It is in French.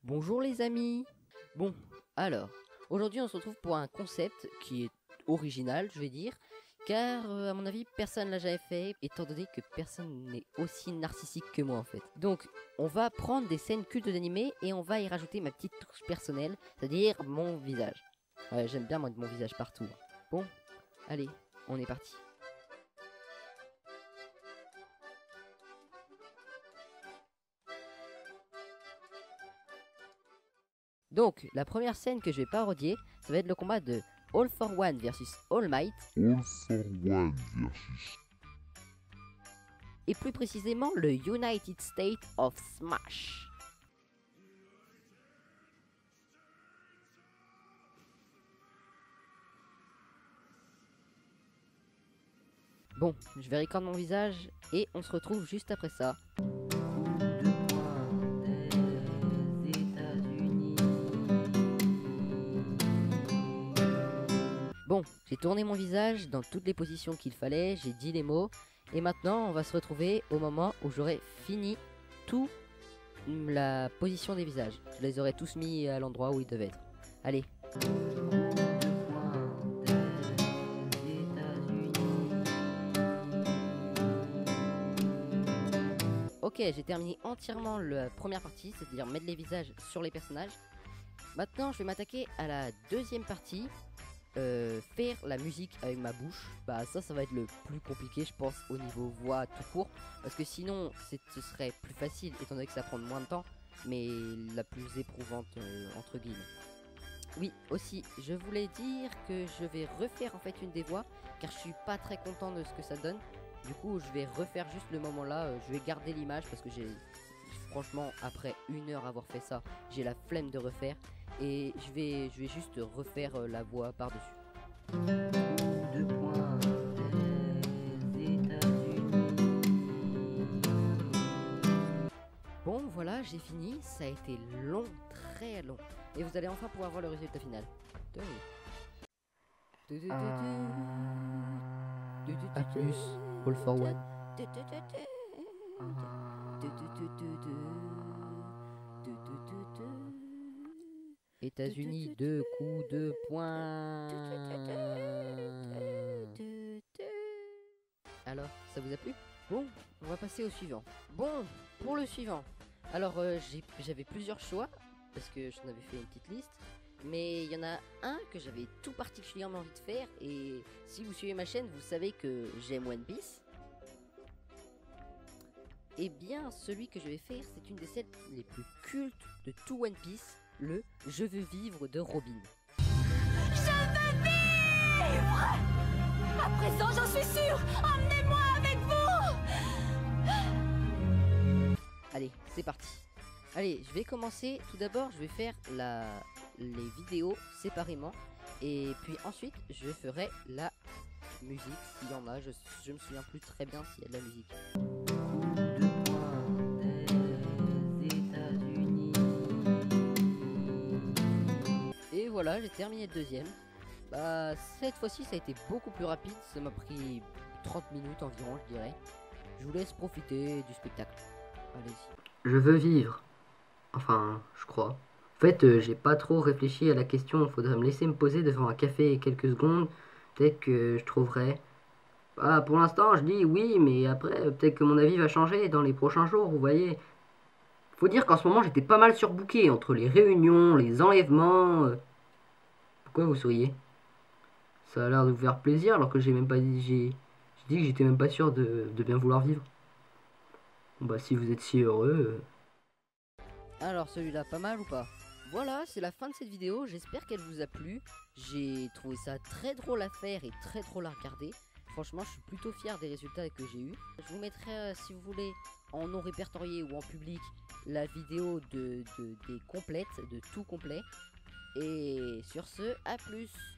Bonjour les amis. Bon, alors, aujourd'hui on se retrouve pour un concept qui est original, je vais dire, car à mon avis personne l'a jamais fait, étant donné que personne n'est aussi narcissique que moi en fait. Donc, on va prendre des scènes cultes d'animé et on va y rajouter ma petite touche personnelle, c'est-à-dire mon visage. Ouais, j'aime bien mettre mon visage partout. Bon, allez, on est parti. Donc, la première scène que je vais parodier, ça va être le combat de All for One versus All Might. All for One versus. Et plus précisément, le United States of Smash. Bon, je vais record mon visage et on se retrouve juste après ça. Bon, j'ai tourné mon visage dans toutes les positions qu'il fallait, j'ai dit les mots, et maintenant on va se retrouver au moment où j'aurai fini toute la position des visages. Je les aurai tous mis à l'endroit où ils devaient être. Allez. Ok, j'ai terminé entièrement la première partie, c'est-à-dire mettre les visages sur les personnages. Maintenant, je vais m'attaquer à la deuxième partie. Faire la musique avec ma bouche, bah ça va être le plus compliqué je pense au niveau voix tout court, parce que sinon ce serait plus facile étant donné que ça prend moins de temps, mais la plus éprouvante entre guillemets. Oui, aussi je voulais dire que je vais refaire en fait une des voix car je suis pas très content de ce que ça donne. Du coup je vais refaire juste le moment là, je vais garder l'image parce que franchement après 1 heure avoir fait ça, j'ai la flemme de refaire. Et je vais juste refaire la voix par-dessus. Bon voilà, j'ai fini, ça a été long, très long. Et vous allez enfin pouvoir voir le résultat final. A plus, All for One. États-Unis, 2 coups de poing. Alors, ça vous a plu? Bon, on va passer au suivant. Bon, pour le suivant. Alors, j'avais plusieurs choix, parce que j'en avais fait une petite liste. Mais il y en a un que j'avais tout particulièrement envie de faire. Et si vous suivez ma chaîne, vous savez que j'aime One Piece. Et bien, celui que je vais faire, c'est une des scènes les plus cultes de tout One Piece. Le « Je veux vivre » de Robin. Je veux vivre! À présent, j'en suis sûre! Emmenez-moi avec vous! Allez, c'est parti. Allez, je vais commencer. Tout d'abord, je vais faire les vidéos séparément. Et puis ensuite, je ferai la musique s'il y en a. Je me souviens plus très bien s'il y a de la musique. Et voilà, j'ai terminé le deuxième. Bah, cette fois-ci, ça a été beaucoup plus rapide. Ça m'a pris 30 minutes environ, je dirais. Je vous laisse profiter du spectacle. Allez-y. Je veux vivre. Enfin, je crois. En fait, j'ai pas trop réfléchi à la question. Il faudrait me laisser me poser devant un café quelques secondes. Peut-être que je trouverai. Ah, pour l'instant, je dis oui, mais après, peut-être que mon avis va changer dans les prochains jours, vous voyez. Faut dire qu'en ce moment, j'étais pas mal surbooké entre les réunions, les enlèvements. Pourquoi vous souriez? Ça a l'air de vous faire plaisir alors que j'ai même pas dit. J'ai dit que j'étais même pas sûr de bien vouloir vivre. Bon, bah, si vous êtes si heureux. Alors celui-là, pas mal ou pas? Voilà, c'est la fin de cette vidéo, j'espère qu'elle vous a plu. J'ai trouvé ça très drôle à faire et très drôle à regarder. Franchement, je suis plutôt fier des résultats que j'ai eu. Je vous mettrai, si vous voulez, en non répertorié ou en public, la vidéo des complètes, de tout complet. Et sur ce, à plus!